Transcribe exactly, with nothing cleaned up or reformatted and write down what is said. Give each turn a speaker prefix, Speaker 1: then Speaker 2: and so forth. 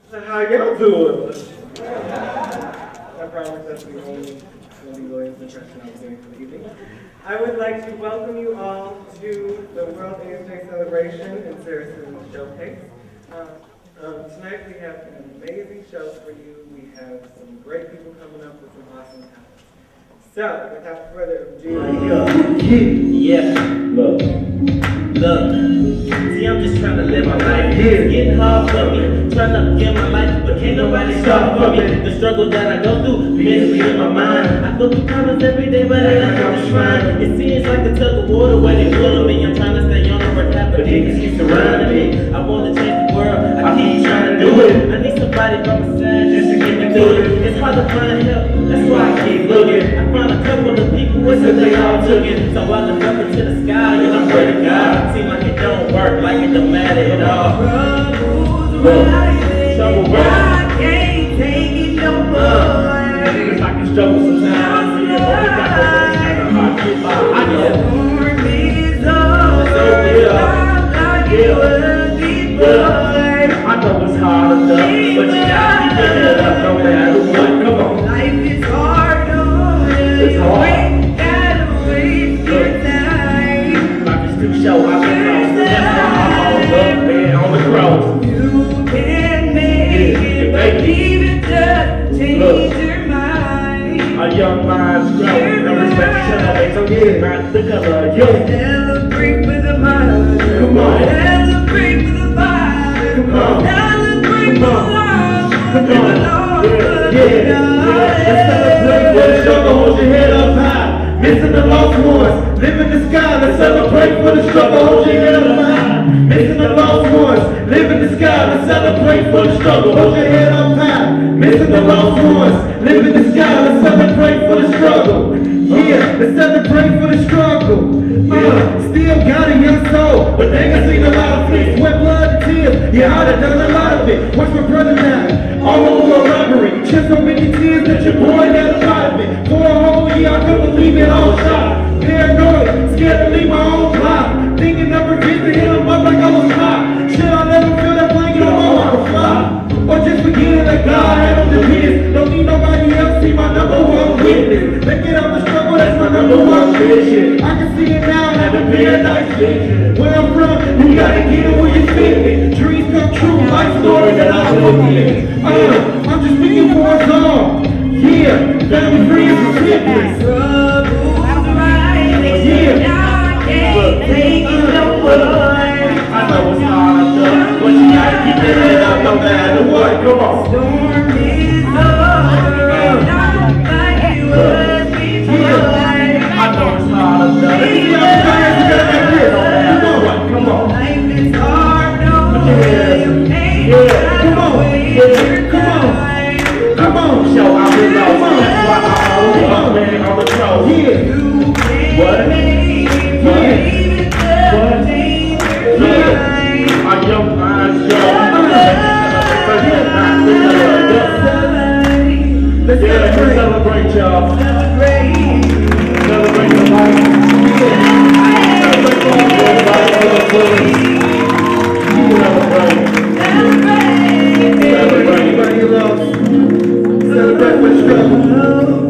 Speaker 1: So how y'all doing? I promise that's the only, only Williams impression I'm doing for the evening. I would like to welcome you all to the World AIDS Day celebration in Saracen Showcase. Uh, um, tonight we have an amazing show for you. We have some great people coming up with some awesome talents. So, without further ado,
Speaker 2: yeah. Look. Look. See, I'm just trying to live my life. It's getting hard for me. Trying to get my life, but can't nobody stop for me. The struggle that I go through, mentally in my mind. I go through problems every day, but I ain't on the shrine. It seems like a tug of water when they pulling me. I'm trying to stay on the right path, but niggas keep surrounding me. I want to change the world. I keep trying to do it. I need somebody by my side just to get me through it. It's hard to find help. That's why I keep looking. I found a couple of people, it's that they all took it. So I look up into the sky and I pray to God. Seem like it don't work, like it don't matter at all. Look, trouble work.
Speaker 3: I can't take it no more.
Speaker 2: It's like a struggle sometimes. Yeah, but we got to work kind of hard to get by. I know.
Speaker 3: Storm is over.
Speaker 2: Yeah. Yeah. I know it's hard enough, but you gotta keep your head up no matter what. Come on.
Speaker 3: Life is hard on us.
Speaker 2: It's hard.
Speaker 3: We gotta waste your time.
Speaker 2: Life is too short. I've been lost. That's why I'm all up there on the cross.
Speaker 3: You can make it, but even just change your mind.
Speaker 2: A young mind's growing. No respect to celebrate, so yeah, not the color of you.
Speaker 3: Celebrate with a smile.
Speaker 2: Come on.
Speaker 3: Celebrate with a vibe.
Speaker 2: Come on.
Speaker 3: Celebrate with love.
Speaker 2: Come on. Yeah, yeah, yeah. Let's celebrate for the struggle. Hold your head up high. Missing the lost ones. Live in the sky. Let's celebrate for the struggle. Hold your head up high. Missing the lost ones. Live in the sky. Let's celebrate for the struggle. Hold your head up high. Missing the lost ones. Live in the sky. Let's celebrate for the struggle. Yeah, let's celebrate for the struggle. Yeah, still got a young soul, but they can seen a lot of flicks, sweat, blood, and tears. Yeah, I'd have done a lot of it. Watch my brother die, all over a robbery. Shed so many tears that your boy got a lot of it. For a whole year, I couldn't believe it all shot. Paranoid, scared to leave my own block. Thinking I forget to hit him up like I was hot. Should I never feel that blanket on my own fly? Or just forgetting that God had on the penis. Don't need nobody else, see my number one witness. Make it out the struggle, that's my number one vision. I can see it now, have a paradise vision. Where I'm from, you gotta get it where you fit it. Dreams come true, life story that I live in. Uh, I'm just speaking for us all. Yeah, family, friends, and siblings.
Speaker 3: Troubles rising,
Speaker 2: Yeah.
Speaker 3: I can't take it no more.
Speaker 2: I know it's hard, though, but you gotta keep your head up no matter what. Come on.
Speaker 3: Storm is over, not like it was before.
Speaker 2: I know it's hard, though. Let's see how fast you got that head on that. Come on, come on.
Speaker 3: Life is hard on
Speaker 2: Yeah.
Speaker 3: you, ain't
Speaker 2: Yeah, come on.
Speaker 3: waste
Speaker 2: Yeah,
Speaker 3: your
Speaker 2: come on.
Speaker 3: time.
Speaker 2: Come on, show I've been lost. That's why I'm always up there on the cross. Yeah.
Speaker 3: You can
Speaker 2: What?
Speaker 3: make it,
Speaker 2: What?
Speaker 3: but even just change your mind.
Speaker 2: Yeah. Our young minds go. Let's yeah, celebrate. Celebrate, y'all.
Speaker 3: Celebrate.
Speaker 2: Celebrate the life. Yeah. Celebrate for everybody. Celebrate. Celebrate. Celebrate. Celebrate. Celebrate with struggle.